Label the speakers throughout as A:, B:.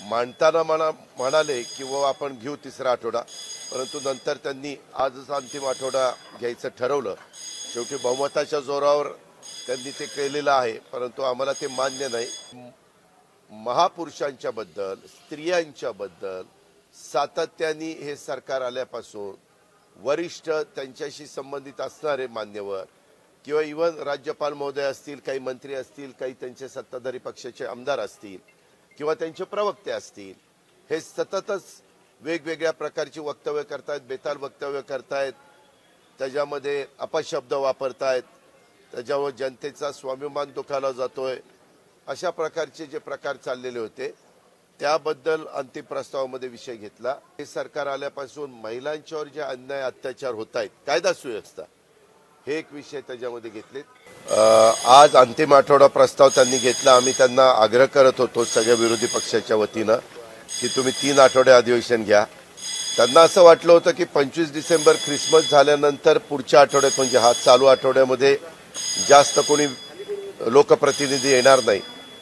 A: मांडताना म्हणाले की आपण घेऊ तिसरा आठवडा, परंतु नंतर त्यांनी आजच अंतिम आठवडा घ्यायचं ठरवलं। शेवटी बहुमताच्या जोरावर त्यांनी ते केलेलं आहे, परंतु आम्हाला ते मान्य नाही। महापुरुषांच्या बद्दल, स्त्रियांच्या बद्दल सातत्याने हे सरकार आल्यापासून वरिष्ठ त्यांच्याशी संबंधित असणारे मान्यवर किंवा इव्हन राज्यपाल महोदय असतील, काही मंत्री असतील, काही त्यांचे सत्ताधारी पक्षाचे आमदार असतील किंवा त्यांचे प्रवक्ते असतील, हे सततच वेगवेगळ्या प्रकारची वक्तव्य करतायत, बेताल वक्तव्य करतायत, त्याच्यामध्ये अपशब्द वापरतायत, त्याच्यावर जनतेचा स्वाभिमान दुखावला जातोय। अशा प्रकारचे जे प्रकार चाललेले होते त्याबद्दल अंतिम प्रस्तावामध्ये विषय घेतला। हे सरकार आल्यापासून महिलांच्यावर जे अन्याय अत्याचार होत आहेत, कायदा सुव्यवस्था, हे एक विषय त्याच्यामध्ये घेतलेत। आज अंतिम आठवडा प्रस्ताव त्यांनी घेतला। आम्ही त्यांना आग्रह करत होतो सगळ्या विरोधी पक्षाच्या वतीनं की तुम्ही 3 आठवडे अधिवेशन घ्या। त्यांना असं वाटलं होतं की 25 डिसेंबर ख्रिसमस झाल्यानंतर पुढच्या आठवड्यात म्हणजे हा चालू आठवड्यामध्ये जास्त कोणी लोकप्रतिनिधी येणार नाही,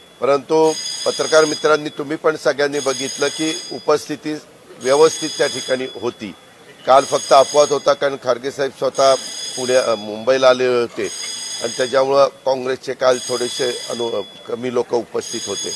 A: परंतु पत्रकार मित्रांनी तुम्ही पण सगळ्यांनी बघितलं की उपस्थिती व्यवस्थित त्या ठिकाणी होती। काल फक्त अपवाद होता, कारण खारगे साहेब स्वतः मुंबईला आले होते आणि त्याच्यामुळं काँग्रेसचे काल थोडेसे कमी लोक उपस्थित होते।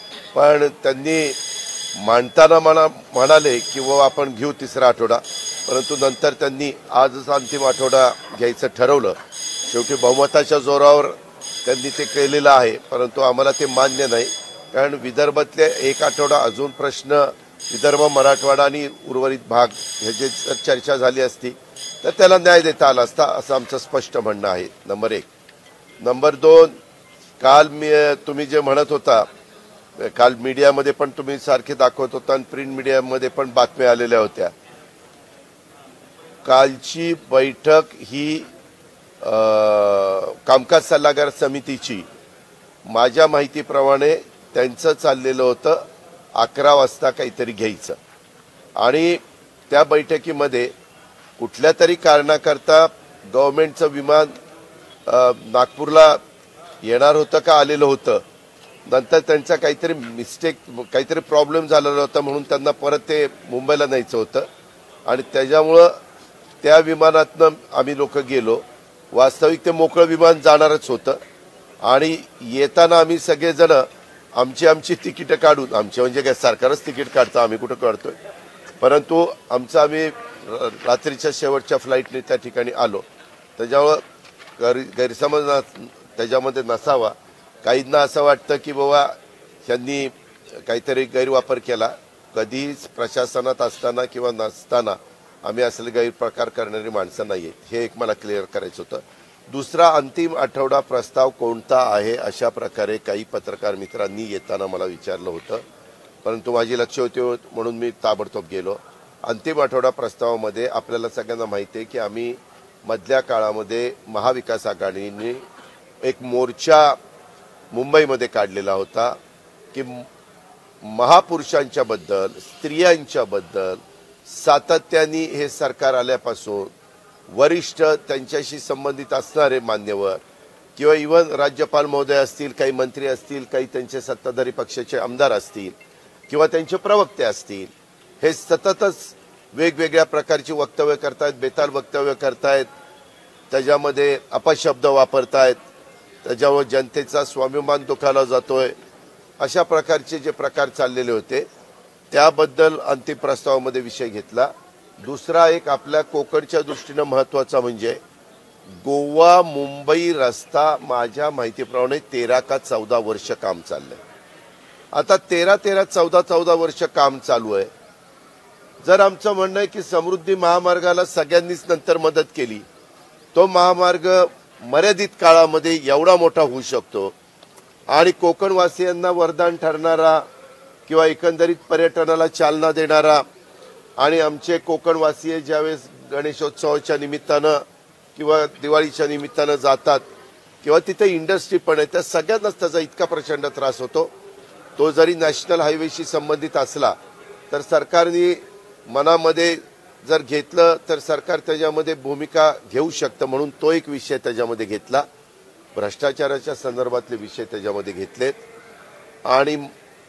A: पण त्यांनी मांडताना म्हणाले की आपण घेऊ तिसरा आठवडा, परंतु नंतर त्यांनी आजच अंतिम आठवडा घ्यायचं ठरवलं। शेवटी बहुमताच्या जोरावर त्यांनी ते केलेलं आहे, परंतु आम्हाला ते मान्य नाही, कारण विदर्भातले एक आठवडा अजून प्रश्न विदर्भ, मराठवाडा आणि उर्वरित भाग ह्याची जर चर्चा झाली असती तर त्याला न्याय देता आला असता, असं आमचं स्पष्ट म्हणणं आहे। नंबर 1। नंबर 2, काल तुम्ही जे म्हणत होता, काल मीडियामध्ये पण तुम्ही सारखे दाखवत होता आणि प्रिंट मीडियामध्ये पण बातम्या आलेल्या होत्या। कालची बैठक ही कामकाज सल्लागार समितीची माझ्या माहितीप्रमाणे त्यांचं चाललेलं होतं 11 वाजता काहीतरी घ्यायचं, आणि त्या बैठकीमध्ये कुठल्या तरी कारणाकरता गव्हर्नमेंटचं विमान नागपूरला येणार होतं का आलेलं होतं, नंतर त्यांचा काहीतरी मिस्टेक, काहीतरी प्रॉब्लेम झालेला होता म्हणून त्यांना परत ते मुंबईला न्यायचं होतं, आणि त्याच्यामुळं त्या विमानातनं आम्ही लोक गेलो। वास्तविक ते मोकळं विमान जाणारच होतं, आणि येताना आम्ही सगळेजण आमची तिकीटं काढून, आमचे म्हणजे काय सरकारच तिकीट काढतं, आम्ही कुठं काढतोय, परंतु आम्ही रात्रीच्या शेवटच्या फ्लाईटने त्या ठिकाणी आलो। त्याच्यामुळं गैरसमज त्याच्यामध्ये नसावा। काहींना असं वाटतं की बाबा त्यांनी काहीतरी गैरवापर केला। कधीच प्रशासनात असताना किंवा नसताना आम्ही असले गैरप्रकार करणारी माणसं नाही आहेत, हे एक मला क्लिअर करायचं होतं। दुसरा, अंतिम आठवडा प्रस्ताव कोणता आहे अशा प्रकारे काही पत्रकार मित्रांनी येताना मला विचारलं होतं, परंतु माझी लक्ष होती म्हणून मी ताबडतोब गेलो। अंतिम आठवडा प्रस्तावामध्ये आपल्याला सगळ्यांना माहिती आहे की आम्ही मधल्या काळामध्ये महाविकास आघाडीने एक मोर्चा मुंबईमध्ये काढलेला होता की महापुरुषांच्या बद्दल, स्त्रियांच्या बद्दल सातत्याने हे सरकार आल्यापासून वरिष्ठ त्यांच्याशी संबंधित असणारे मान्यवर किंवा इव्हन राज्यपाल महोदय असतील, काही मंत्री असतील, काही त्यांचे सत्ताधारी पक्षाचे आमदार असतील किंवा त्यांचे प्रवक्ते असतील, हे सततच वेगवेगळ्या प्रकारची वक्तव्य करतायत, बेताल वक्तव्य करतायत, त्याच्यामध्ये अपशब्द वापरतायत, त्याच्यावर जनतेचा स्वाभिमान दुखावला जातोय। अशा प्रकारचे जे प्रकार चाललेले होते त्याबद्दल अंतिम प्रस्तावामध्ये विषय घेतला। दुसरा एक आपल्या कोकणच्या दृष्टीने महत्त्वाचा म्हणजे गोवा मुंबई रस्ता माझ्या माहितीप्रमाणे 13 का 14 वर्ष काम चाललंय। आता 13-14 वर्ष काम चालू आहे। जर आमचं म्हणणं आहे की समृद्धी महामार्गाला सगळ्यांनीच नंतर मदत केली, तो महामार्ग मर्यादित काळामध्ये एवढा मोठा होऊ शकतो आणि कोकणवासियांना वरदान ठरणारा किंवा एकंदरीत पर्यटनाला चालना देणारा, आणि आमचे कोकणवासीय ज्यावेळेस गणेशोत्सवाच्या निमित्तानं किंवा दिवाळीच्या निमित्तानं जातात किंवा तिथे इंडस्ट्री पण आहे, त्या सगळ्यांनाच त्याचा इतका प्रचंड त्रास होतो। तो जरी नॅशनल हायवेशी संबंधित असला तर सरकारने मनामध्ये जर घेतलं तर सरकार त्याच्यामध्ये भूमिका घेऊ शकतं, म्हणून तो एक विषय त्याच्यामध्ये घेतला। भ्रष्टाचाराच्या संदर्भातले विषय त्याच्यामध्ये घेतलेत, आणि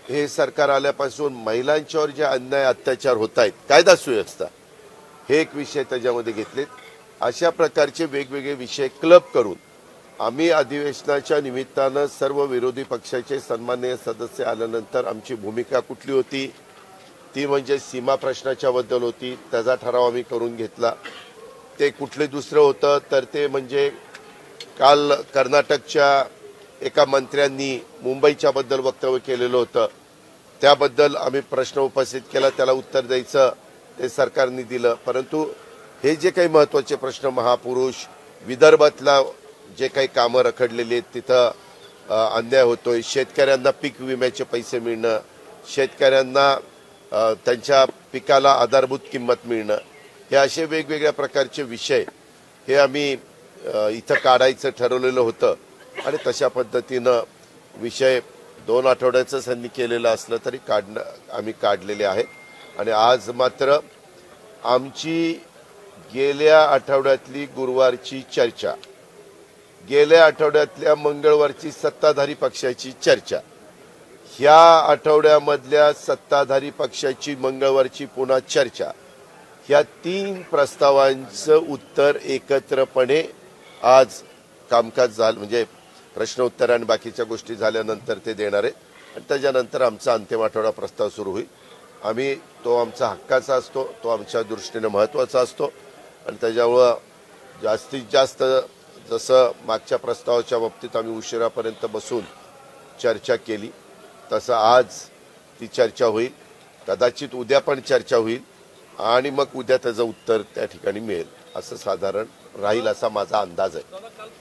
A: हे सरकार आल्यापासून महिलांच्यावर जे अन्याय अत्याचार होत आहेत, कायदा सुव्यवस्था, हे एक विषय त्याच्यामध्ये घेतलेत. अशा प्रकारचे वेगवेगळे विषय क्लब करून आम्ही अधिवेशनाच्या निमित्तानं सर्व विरोधी पक्षाचे सन्माननीय सदस्य आल्यानंतर आमची भूमिका कुठली होती, ती म्हणजे सीमा प्रश्नाच्या बद्दल होती. त्याचा ठराव आम्ही करून घेतला. ते कुठले दुसरं होतं तर ते म्हणजे काल कर्नाटकच्या एका मंत्र्यांनी मुंबईच्या बद्दल वक्तव्य केलेलं होतं, त्याबद्दल आम्ही प्रश्न उपस्थित केला, त्याला उत्तर द्यायचं ते सरकारने दिलं. परंतु हे जे काही महत्त्वाचे प्रश्न, महापुरुष, विदर्भातला जे काही कामं रखडलेली आहेत तिथं अन्याय होतोय, शेतकऱ्यांना पीक विम्याचे पैसे मिळणं, शेतकऱ्यांना त्यांच्या पिकाला आधारभूत किंमत मिळणं, हे असे वेगवेगळ्या प्रकारचे विषय हे आम्ही इथं काढायचं ठरवलेलं होतं. आणि तशा पद्धतीनं विषय 2 आठवड्याचं त्यांनी केलेलं असलं तरी आम्ही काढलेले आहेत. आणि आज मात्र आमची गेल्या आठवड्यातली गुरुवारची चर्चा, गेल्या आठवड्यातल्या मंगळवारची सत्ताधारी पक्षाची चर्चा, ह्या आठवड्यामधल्या सत्ताधारी पक्षाची मंगळवारची पुन्हा चर्चा, ह्या 3 प्रस्तावांचं उत्तर एकत्रपणे आज कामकाज झालं, म्हणजे प्रश्न उत्तर आणि बाकीच्या गोष्टी झाल्यानंतर ते देणार आहेत. आणि त्याच्यानंतर आमचा अंतिम आठवडा प्रस्ताव सुरू होईल. आम्ही तो आमचा हक्काचा असतो, तो आमच्या दृष्टीने महत्त्वाचा असतो. आणि त्याच्यामुळं जास्तीत जास्त जसं मागच्या प्रस्तावाच्या बाबतीत आम्ही उशिरापर्यंत बसून चर्चा केली, तसं आज ती चर्चा होईल. कदाचित उद्या पण चर्चा होईल आणि मग उद्या त्याचं उत्तर त्या ठिकाणी मिळेल, असं साधारण राहील असा माझा अंदाज आहे.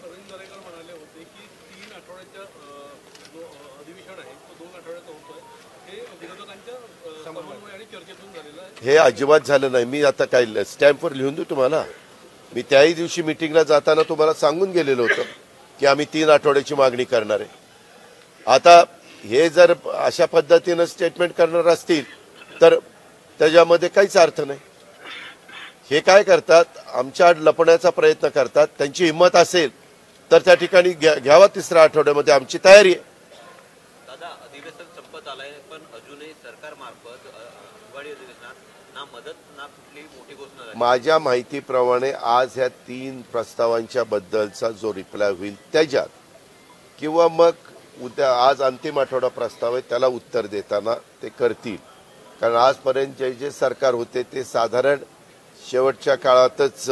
A: हे अजिबात झालं नाही. मी आता काय स्टॅम्पवर लिहून देऊ तुम्हाला? मी त्याही दिवशी मिटिंगला जाताना तुम्हाला सांगून गेलेलो होतो की आम्ही 3 आठवड्याची मागणी करणार आहे. आता हे जर अशा पद्धतीनं स्टेटमेंट करणार असतील तर त्याच्यामध्ये काहीच अर्थ नाही. हे काय करतात, आमच्या लपण्याचा प्रयत्न करतात. त्यांची हिंमत असेल तर त्या ठिकाणी घ्यावा 3ऱ्या आठवड्यामध्ये, आमची तयारी आहे.
B: दादा, अधिवेशन संपत आलंय पण अजूनही सरकारमार्फत हिवाळी अधिवेशनात ना मदत ना कुठली मोठी घोषणा झाली.
A: माझ्या माहितीप्रमाणे आज ह्या 3 प्रस्तावांच्या बद्दलचा जो रिप्लाय होईल त्याच्यात, किंवा मग उद्या, आज अंतिम आठवडा प्रस्ताव आहे त्याला उत्तर देताना ते करतील. कारण आजपर्यंत जे जे सरकार होते ते साधारण शेवटच्या काळातच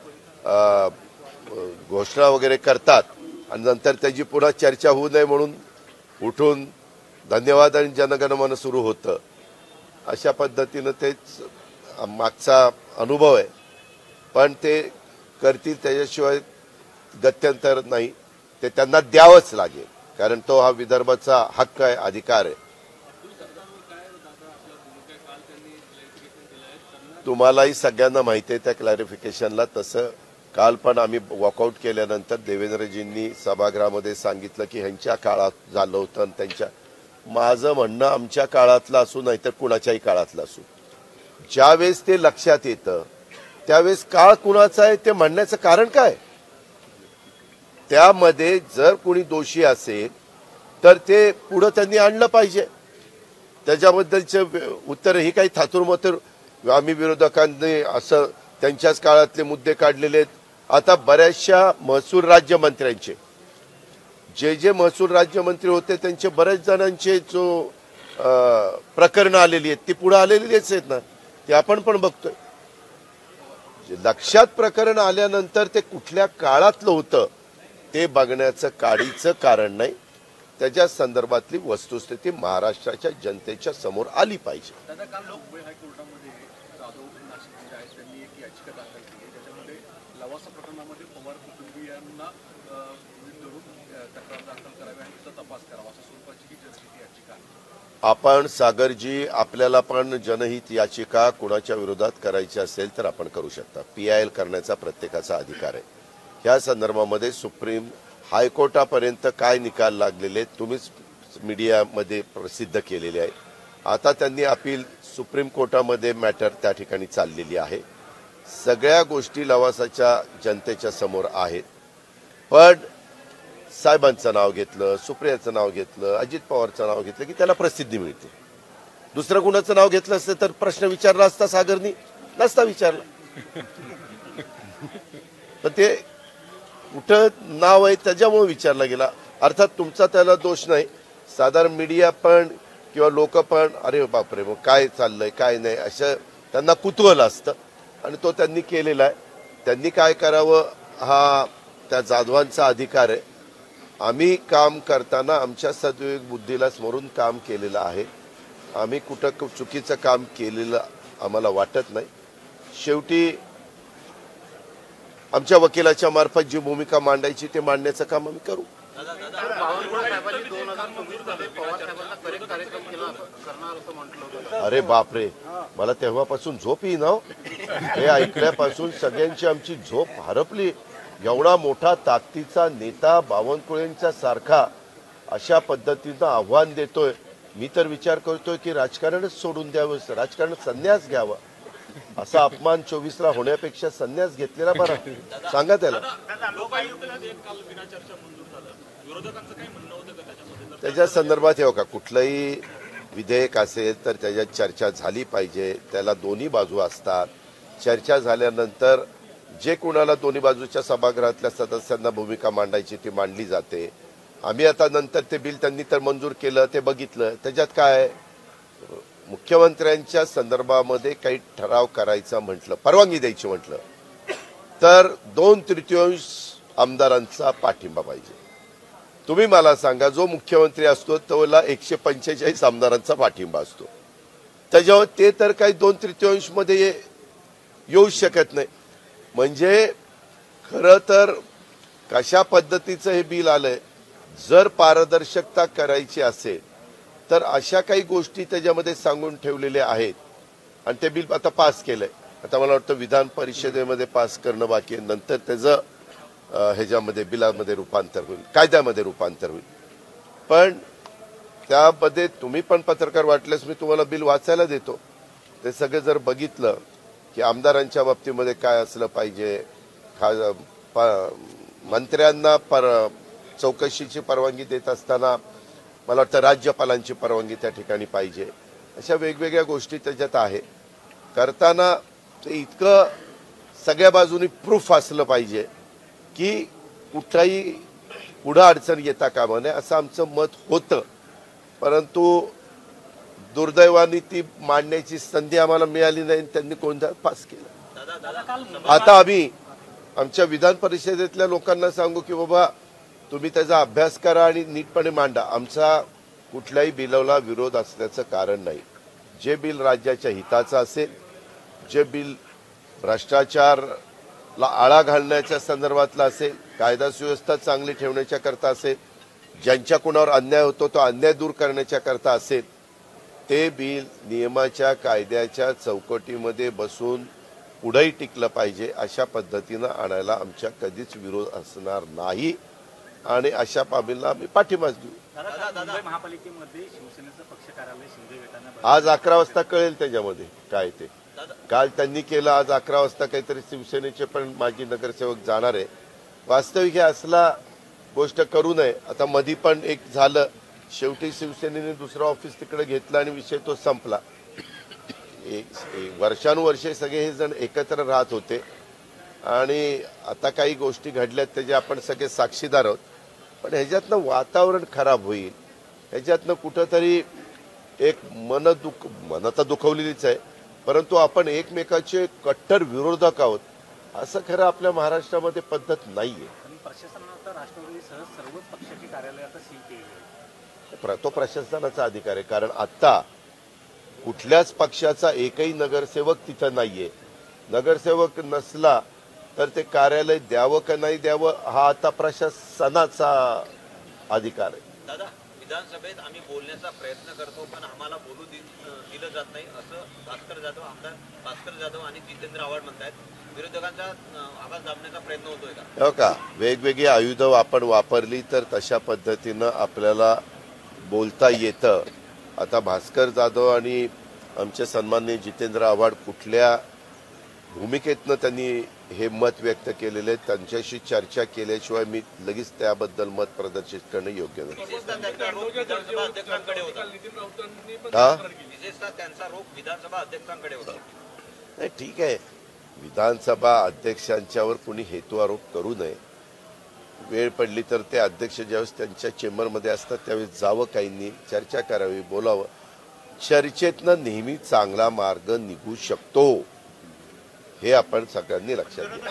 A: घोषणा वगैरे करतात आणि नंतर त्याची पुन्हा चर्चा होऊ नये म्हणून उठून धन्यवाद आणि जनगणमन सुरू होतं. अशा पद्धतीनं तेच मागचा अनुभव आहे. पण ते करतील, त्याच्याशिवाय गत्यंतर नाही. ते त्यांना द्यावंच लागेल, कारण तो हा विदर्भाचा हक्क आहे, अधिकार आहे. तुम्हालाही सगळ्यांना माहिती आहे त्या क्लॅरिफिकेशनला. तसं काल पण आम्ही वॉकआउट केल्यानंतर देवेंद्रजींनी सभागृहामध्ये सांगितलं की ह्यांच्या काळात झालं होतं आणि त्यांच्या, माझं म्हणणं आमच्या काळातलं असू नाही तर कुणाच्याही काळातलं असू, ज्यावेळेस ते लक्षात येतं त्यावेळेस काळ कुणाचा आहे ते म्हणण्याचं कारण काय? त्यामध्ये जर कोणी दोषी असेल तर ते पुढं त्यांनी आणलं पाहिजे. त्याच्याबद्दलचे उत्तर ही काही थातुरमथुर आम्ही विरोधकांनी असं त्यांच्याच काळातले मुद्दे काढलेले आहेत. आता बऱ्याचशा महसूल राज्यमंत्र्यांचे, जे महसूल राज्यमंत्री होते त्यांचे बऱ्याच जणांचे जो प्रकरणं आलेली आहेत ती पुढे आलेलीच आहेत ना, ते आपण पण बघतोय. लक्षात प्रकरण आल्यानंतर ते कुठल्या काळातलं होतं ते बघण्याचं काडीचं कारण नाही. त्याच्या संदर्भातली वस्तुस्थिती महाराष्ट्राच्या जनतेच्या समोर आली पाहिजे.
C: दादा, काल मुंबई हायकोर्टामध्ये जाधव नाशिक जे आहेत त्यांनी एक याचिका दाखल केली, त्याच्यामध्ये लवासा प्रकरणामध्ये पवार कुटुंबियांना धरून तक्रार दाखल करावी आणि त्याचा तपास करावा अशा स्वरूपाची ही जनहित याचिका आहे.
A: आपण सागरजी, आपल्याला पण जनहित याचिका कुणाच्या विरोधात करायची असेल तर आपण करू शकता. PIL करण्याचा प्रत्येकाचा अधिकार आहे. या संदर्भामध्ये सुप्रीम हायकोर्टापर्यंत काय निकाल लागलेले तुम्हीच मीडियामध्ये प्रसिद्ध केलेले आहे. आता त्यांनी अपील सुप्रीम कोर्टामध्ये मॅटर त्या ठिकाणी चाललेली आहे. सगळ्या गोष्टी लवासाच्या जनतेच्या समोर आहेत. पण साहेबांचं नाव घेतलं, सुप्रियाचं नाव घेतलं, अजित पवारचं नाव घेतलं की त्याला प्रसिद्धी मिळते. दुसरं कुणाचं नाव घेतलं असतं तर प्रश्न विचारला असता, सागरनी नसता विचारला. तर ते कुठं नाव आहे त्याच्यामुळे विचारला गेला. अर्थात तुमचा त्याला दोष नाही, साधारण मीडिया पण किंवा लोक पण अरे बापरे मग काय चाललंय काय नाही असं त्यांना कुतूहल असतं आणि तो त्यांनी केलेला आहे. त्यांनी काय करावं हा त्या जाधवांचा अधिकार आहे. आम्ही काम करताना आमच्या सद्विवेक बुद्धीला स्मरून काम केलेलं आहे. आम्ही कुठं चुकीचं काम केलेलं आम्हाला वाटत नाही. शेवटी आमच्या वकिलाच्या मार्फत जी भूमिका मांडायची ते मांडण्याचं काम आम्ही करू. अरे बापरे, मला तेव्हापासून झोप येईना हो. हे ऐकल्यापासून सगळ्यांची आमची झोप हरपली. एवढा मोठा ताकदीचा नेता बावनकुळेंच्या सारखा अशा पद्धतीनं आव्हान देतोय. मी तर विचार करतोय की राजकारणच सोडून द्यावं, राजकारण संन्यास घ्यावा. असा अपमान 24ला होण्यापेक्षा संन्यास घेतलेला बरा. सांगा त्याला. त्याच्या संदर्भात हे का कुठलंही विधेयक असेल तर त्याच्यात चर्चा झाली पाहिजे. त्याला दोन्ही बाजू असतात. चर्चा झाल्यानंतर जे कोणाला दोन्ही बाजूच्या सभागृहातल्या सदस्यांना भूमिका मांडायची ती मांडली जाते. आम्ही आता नंतर ते बिल त्यांनी तर मंजूर केलं, ते बघितलं. त्याच्यात काय मुख्यमंत्र्यांच्या संदर्भामध्ये काही ठराव करायचा म्हटलं, परवानगी द्यायची म्हटलं तर 2/3 आमदारांचा पाठिंबा पाहिजे. तुम्ही मला सांगा, जो मुख्यमंत्री असतो त्याला 145 आमदारांचा पाठिंबा असतो. त्याच्यावर ते तर काही 2/3 मध्ये येऊ शकत नाही. म्हणजे खरं तर कशा पद्धतीचं हे बिल आलंय. जर पारदर्शकता करायची असेल तर अशा काही गोष्टी त्याच्यामध्ये सांगून ठेवलेल्या आहेत आणि ते बिल आता पास केलंय. आता मला वाटतं विधान परिषदेमध्ये पास करणं बाकी आहे. नंतर त्याचं ह्याच्यामध्ये बिलामध्ये रूपांतर होईल, कायद्यामध्ये रूपांतर होईल. पण त्यामध्ये तुम्ही पण पत्रकार वाटल्यास मी तुम्हाला बिल वाचायला देतो. ते सगळं जर बघितलं की आमदारांच्या बाबतीमध्ये काय असलं पाहिजे, मंत्र्यांना चौकशीची परवानगी देत असताना मला वाटतं राज्यपालांची परवानगी त्या ठिकाणी पाहिजे. अशा वेगवेगळ्या गोष्टी त्याच्यात आहे. करताना ते इतकं सगळ्या बाजूनी प्रूफ असलं पाहिजे की कुठलाही पुढं अडचण येता कामा नये असं आमचं मत होतं. परंतु दुर्दैवाने ती मांडण्याची संधी आम्हाला मिळाली नाही. त्यांनी कोणता पास केला. आता आम्ही आमच्या विधान परिषदेतल्या लोकांना सांगू की बाबा तुम्ही त्याचा अभ्यास करा आणि नीटपणे मांडा. आमचा कुठल्याही बिलाला विरोध असल्याचं कारण नाही. जे बिल राज्याच्या हिताचं असेल, जे बिल भ्रष्टाचारला आळा घालण्याच्या संदर्भातलं असेल, कायदा सुव्यवस्था चांगली ठेवण्याच्या करता असेल, ज्यांच्या कुणावर अन्याय होतो तो अन्याय दूर करण्याच्या करता असेल, ते बिल नियमाच्या कायद्याच्या चौकटीमध्ये बसून पुढेही टिकलं पाहिजे. अशा पद्धतीनं आणायला आमच्या कधीच विरोध असणार नाही आणि अशा बाबींना आम्ही पाठिंबाच देऊ.
D: महापालिकेमध्ये शिवसेनेचं पक्ष कार्यालय शिंदे गटाने
A: आज 11 वाजता कळेल त्याच्यामध्ये काय ते. काल त्यांनी केलं, आज 11 वाजता काहीतरी शिवसेनेचे पण माजी नगरसेवक जाणार आहे. वास्तविक हे असला गोष्ट करू नये. आता मधी पण एक झालं, शेवटी शिवसेनेने दुसरं ऑफिस तिकडे घेतलं आणि विषय तो संपला. वर्षानुवर्षे सगळे हे जण एकत्र राहत होते आणि आता काही गोष्टी घडल्यात त्याचे आपण सगळे साक्षीदार आहोत. पण ह्याच्यातनं वातावरण खराब होईल, ह्याच्यातनं कुठंतरी एक मन तर दुखवलेलीच आहे, परंतु आपण एकमेकाचे कट्टर विरोधक आहोत असं खरं आपल्या महाराष्ट्रामध्ये पद्धत नाहीये.
D: प्रशासनानं तर राष्ट्रवादीसह सर्वच पक्षाची कार्यालय आता सील केली आहे.
A: तो प्रशासनाचा अधिकार आहे. कारण आता कुठल्याच पक्षाचा एकही नगरसेवक तिथं नाहीये. नगरसेवक नसला तर ते कार्यालय द्यावं का नाही द्यावं हा आता प्रशासनाचा अधिकार आहे.
B: दादा, विधानसभेत आम्ही बोलण्याचा प्रयत्न करतो पण आम्हाला बोलू दिलं जात नाही असं आमदार भास्कर जाधव आणि जितेंद्र आव्हाड म्हणतात. विरोधकांचा आवाज दाबण्याचा प्रयत्न होतोय का?
A: हो का, वेगवेगळी आयुधं आपण वापरली तर तशा पद्धतीनं आपल्याला बोलता येतं. आता भास्कर जाधव आणि आमचे सन्माननीय जितेंद्र आव्हाड कुठल्या भूमिकेतनं त्यांनी हे मत व्यक्त केलेले, त्यांच्याशी चर्चा केल्याशिवाय मी लगेच त्याबद्दल मत प्रदर्शित करणं योग्य नाही.
B: विशेषतः त्यांचा रोख विधानसभा अध्यक्षांकडे होता.
A: हा
B: विशेषतः त्यांचा रोख विधानसभा अध्यक्षांकडे होता.
A: नाही, ठीक आहे, विधानसभा अध्यक्षांच्यावर कुणी हेतू आरोप करू नये. वेळ पडली तर ते अध्यक्ष ज्यावेळेस त्यांच्या चेंबरमध्ये असतात त्यावेळेस जावं, काहींनी चर्चा करावी, बोलावं. चर्चेतनं नेहमी चांगला मार्ग निघू शकतो, हे आपण सगळ्यांनी लक्षात घ्या.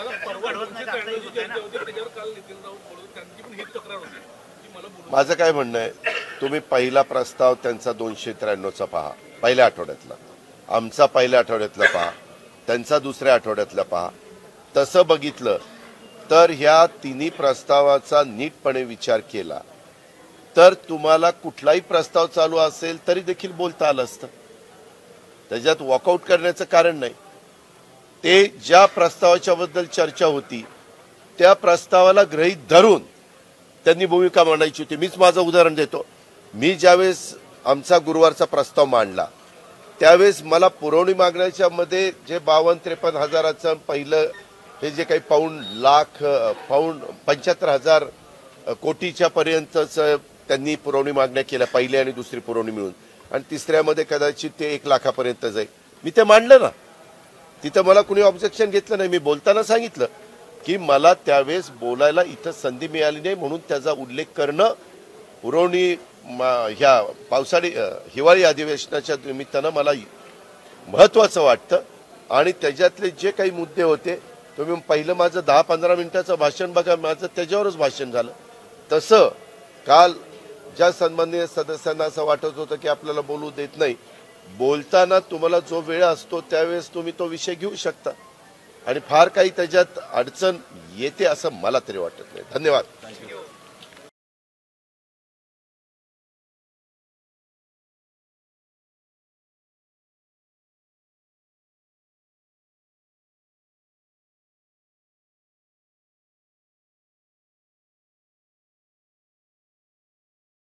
A: माझं काय म्हणणं आहे, तुम्ही पहिला प्रस्ताव त्यांचा 293चा पहा, पहिल्या आठवड्यातला. आमचा पहिल्या आठवड्यातला पहा, त्यांचा दुसऱ्या आठवड्यातला पहा. तसं बघितलं तर ह्या तिन्ही प्रस्तावाचा नीटपणे विचार केला तर तुम्हाला कुठलाही प्रस्ताव चालू असेल तरी देखील बोलता आलं असतं. त्याच्यात वॉकआउट करण्याचं कारण नाही. ते ज्या प्रस्तावाच्या बद्दल चर्चा होती त्या प्रस्तावाला गृहीत धरून त्यांनी भूमिका मांडायची होती. मीच माझं उदाहरण देतो. मी ज्यावेळेस आमचा गुरुवारचा प्रस्ताव मांडला त्यावेळेस मला पुरवणी मागण्याच्या मध्ये जे 52-53 हजाराचं पहिलं हे जे काही पाऊण 75,000 कोटीच्या पर्यंतच त्यांनी पुरवणी मागण्या केल्या, पहिली आणि दुसरी पुरवणी मिळून, आणि तिसऱ्यामध्ये कदाचित ते 1 लाखापर्यंत जाईल. मी ते मांडलं ना, तिथं मला कुणी ऑब्जेक्शन घेतलं नाही. मी बोलताना सांगितलं की मला त्यावेळेस बोलायला इथं संधी मिळाली नाही म्हणून त्याचा उल्लेख करणं पुरवणी ह्या हिवाळी अधिवेशनाच्या निमित्तानं मला महत्वाचं वाटतं. आणि त्याच्यातले जे काही मुद्दे होते, तुम्ही पहिलं माझं 10-15 मिनिटाचं भाषण बघा, माझं त्याच्यावरच भाषण झालं. तसं काल ज्या सन्माननीय सदस्यांना असं वाटत होतं की आपल्याला बोलू देत नाही, बोलताना तुम्हाला जो वेळ असतो त्यावेळेस तुम्ही तो विषय घेऊ शकता आणि फार काही त्याच्यात अडचण येते असं मला तरी वाटत नाही. धन्यवाद.